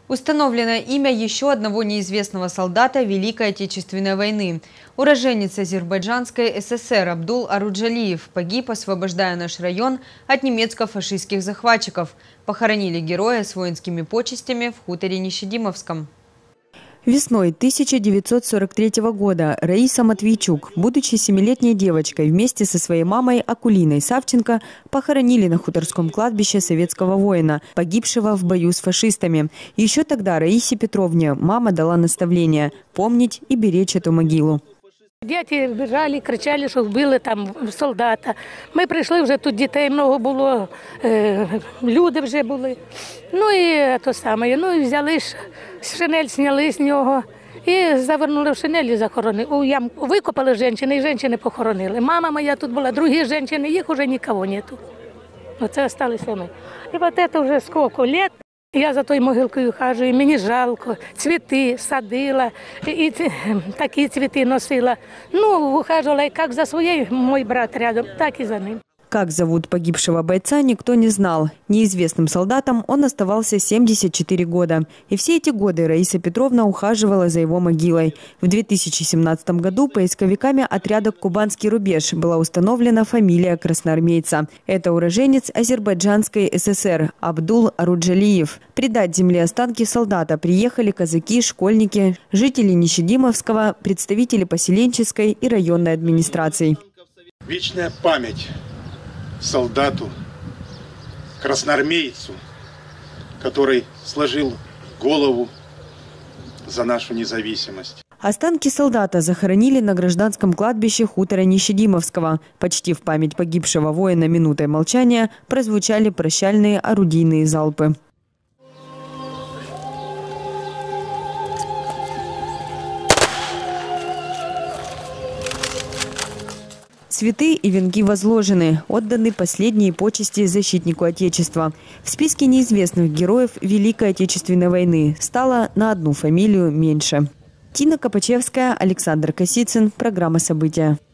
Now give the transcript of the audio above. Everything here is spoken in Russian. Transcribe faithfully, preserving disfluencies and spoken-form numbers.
Установлено имя еще одного неизвестного солдата Великой Отечественной войны. Уроженец Азербайджанской ССР Абдул Аруджалиев погиб, освобождая наш район от немецко-фашистских захватчиков. Похоронили героя с воинскими почестями в хуторе Нищедимовском. Весной тысяча девятьсот сорок третьего года Раиса Матвейчук, будучи семилетней девочкой, вместе со своей мамой Акулиной Савченко похоронили на хуторском кладбище советского воина, погибшего в бою с фашистами. Еще тогда Раисе Петровне мама дала наставление – помнить и беречь эту могилу. Діти біжали, кричали, що вбили там солдата. Ми прийшли, вже тут дітей много було, люди вже були. Ну і то саме, ну і взяли, шинель зняли з нього і завернули в шинель і захоронили. У ямку викопали жінки, і жінки похоронили. Мама моя тут була, другі жінки, їх вже нікого нету. Оце залишилися ми. І от це вже скільки років. Я за тою могилкою хожу, і мені жалко, цвіти садила, і такі цвіти носила. Ну, ухаживала, як за своєю, мой брат рядом, так і за ним. Как зовут погибшего бойца, никто не знал. Неизвестным солдатом он оставался семьдесят четыре года. И все эти годы Раиса Петровна ухаживала за его могилой. В две тысячи семнадцатом году поисковиками отряда «Кубанский рубеж» была установлена фамилия красноармейца. Это уроженец Азербайджанской ССР Абдул Аруджалиев. Предать земле останки солдата приехали казаки, школьники, жители Нищедимовского, представители поселенческой и районной администраций. Вечная память солдату, красноармейцу, который сложил голову за нашу независимость. Останки солдата захоронили на гражданском кладбище хутора Нищедимовского. Почти в память погибшего воина минутой молчания прозвучали прощальные орудийные залпы. Цветы и венки возложены, отданы последние почести защитнику Отечества. В списке неизвестных героев Великой Отечественной войны стало на одну фамилию меньше. Тина Копачевская, Александр Косицын. Программа «События».